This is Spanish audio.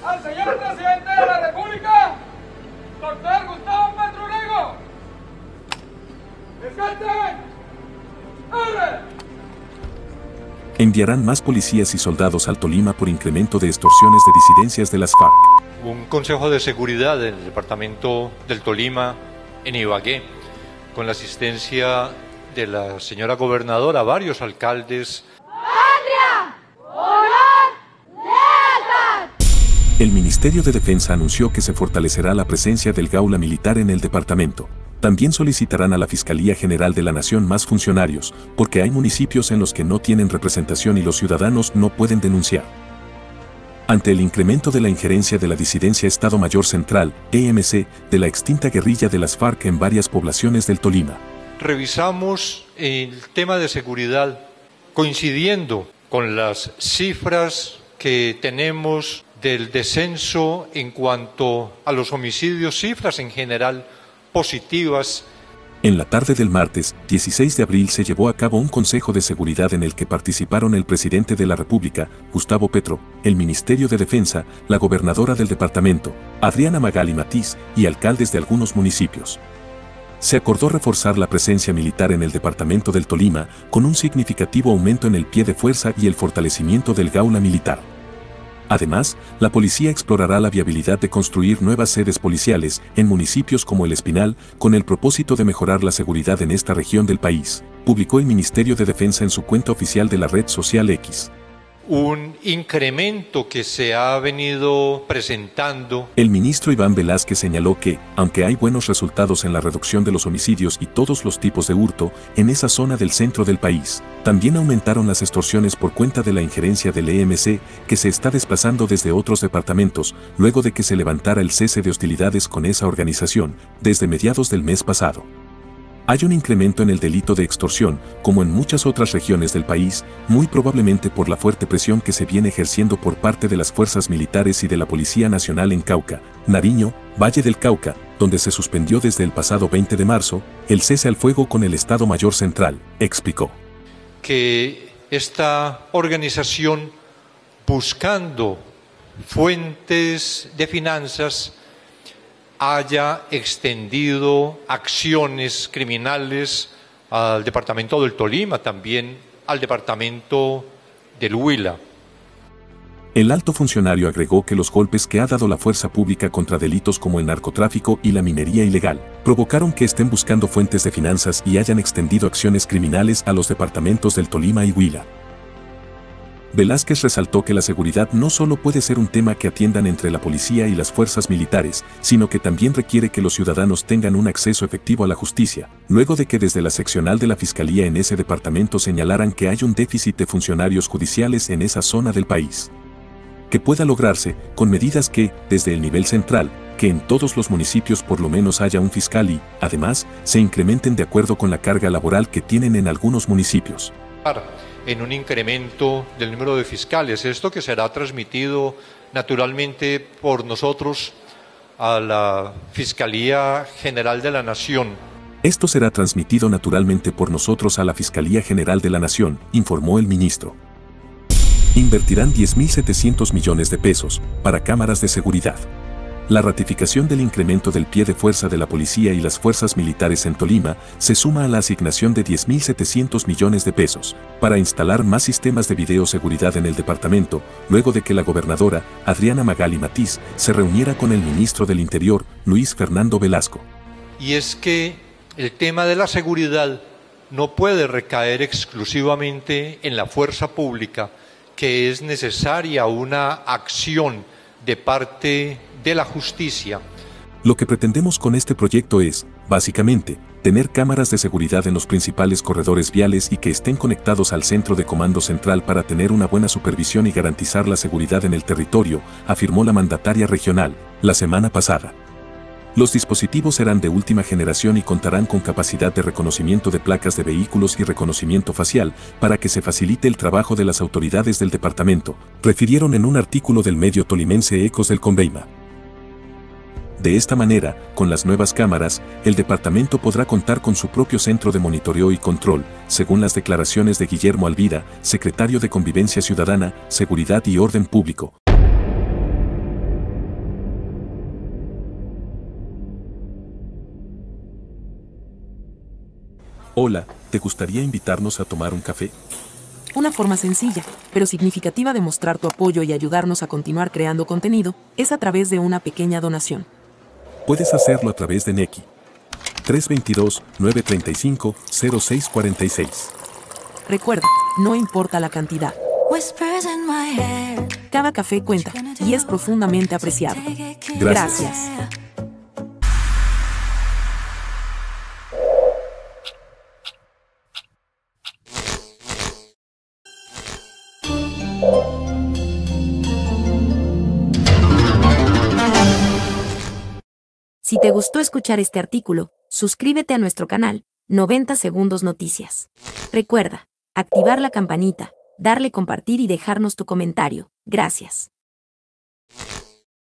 al señor presidente de la República, doctor Gustavo Petro Urrego. ¡Descansen! ¡Abre! Enviarán más policías y soldados al Tolima por incremento de extorsiones de disidencias de las FARC. Un consejo de seguridad del departamento del Tolima en Ibagué, con la asistencia de la señora gobernadora, varios alcaldes. ¡Patria! ¡Honor! ¡Lealtad! El Ministerio de Defensa anunció que se fortalecerá la presencia del Gaula Militar en el departamento. También solicitarán a la Fiscalía General de la Nación más funcionarios, porque hay municipios en los que no tienen representación y los ciudadanos no pueden denunciar. Ante el incremento de la injerencia de la disidencia Estado Mayor Central, EMC, de la extinta guerrilla de las FARC en varias poblaciones del Tolima. Revisamos el tema de seguridad, coincidiendo con las cifras que tenemos del descenso en cuanto a los homicidios, cifras en general positivas. En la tarde del martes, 16 de abril, se llevó a cabo un consejo de seguridad en el que participaron el presidente de la República, Gustavo Petro, el Ministerio de Defensa, la gobernadora del departamento, Adriana Magali Matiz, y alcaldes de algunos municipios. Se acordó reforzar la presencia militar en el departamento del Tolima, con un significativo aumento en el pie de fuerza y el fortalecimiento del Gaula Militar. Además, la policía explorará la viabilidad de construir nuevas sedes policiales en municipios como El Espinal, con el propósito de mejorar la seguridad en esta región del país, publicó el Ministerio de Defensa en su cuenta oficial de la red social X. Un incremento que se ha venido presentando. El ministro Iván Velázquez señaló que, aunque hay buenos resultados en la reducción de los homicidios y todos los tipos de hurto en esa zona del centro del país, también aumentaron las extorsiones por cuenta de la injerencia del EMC, que se está desplazando desde otros departamentos, luego de que se levantara el cese de hostilidades con esa organización, desde mediados del mes pasado. Hay un incremento en el delito de extorsión, como en muchas otras regiones del país, muy probablemente por la fuerte presión que se viene ejerciendo por parte de las fuerzas militares y de la Policía Nacional en Cauca, Nariño, Valle del Cauca, donde se suspendió desde el pasado 20 de marzo el cese al fuego con el Estado Mayor Central, explicó. Que esta organización, buscando fuentes de finanzas, haya extendido acciones criminales al departamento del Tolima, también al departamento del Huila. El alto funcionario agregó que los golpes que ha dado la fuerza pública contra delitos como el narcotráfico y la minería ilegal provocaron que estén buscando fuentes de finanzas y hayan extendido acciones criminales a los departamentos del Tolima y Huila. Velázquez resaltó que la seguridad no solo puede ser un tema que atiendan entre la policía y las fuerzas militares, sino que también requiere que los ciudadanos tengan un acceso efectivo a la justicia, luego de que desde la seccional de la Fiscalía en ese departamento señalaran que hay un déficit de funcionarios judiciales en esa zona del país. Que pueda lograrse con medidas que, desde el nivel central, que en todos los municipios por lo menos haya un fiscal y, además, se incrementen de acuerdo con la carga laboral que tienen en algunos municipios. En un incremento del número de fiscales, esto que será transmitido naturalmente por nosotros a la Fiscalía General de la Nación. Esto será transmitido naturalmente por nosotros a la Fiscalía General de la Nación, informó el ministro. Invertirán 10.700 millones de pesos para cámaras de seguridad. La ratificación del incremento del pie de fuerza de la policía y las fuerzas militares en Tolima se suma a la asignación de 10.700 millones de pesos para instalar más sistemas de videoseguridad en el departamento, luego de que la gobernadora, Adriana Magali Matiz, se reuniera con el ministro del Interior, Luis Fernando Velasco. Y es que el tema de la seguridad no puede recaer exclusivamente en la fuerza pública, que es necesaria una acción de parte de la justicia. Lo que pretendemos con este proyecto es, básicamente, tener cámaras de seguridad en los principales corredores viales y que estén conectados al centro de comando central para tener una buena supervisión y garantizar la seguridad en el territorio, afirmó la mandataria regional, la semana pasada. Los dispositivos serán de última generación y contarán con capacidad de reconocimiento de placas de vehículos y reconocimiento facial para que se facilite el trabajo de las autoridades del departamento, refirieron en un artículo del medio tolimense Ecos del Conveima. De esta manera, con las nuevas cámaras, el departamento podrá contar con su propio centro de monitoreo y control, según las declaraciones de Guillermo Alvira, secretario de Convivencia Ciudadana, Seguridad y Orden Público. Hola, ¿te gustaría invitarnos a tomar un café? Una forma sencilla, pero significativa de mostrar tu apoyo y ayudarnos a continuar creando contenido es a través de una pequeña donación. Puedes hacerlo a través de Nequi. 322-935-0646. Recuerda, no importa la cantidad. Cada café cuenta y es profundamente apreciado. Gracias. Si te gustó escuchar este artículo, suscríbete a nuestro canal, 90 Segundos Noticias. Recuerda, activar la campanita, darle compartir y dejarnos tu comentario. Gracias.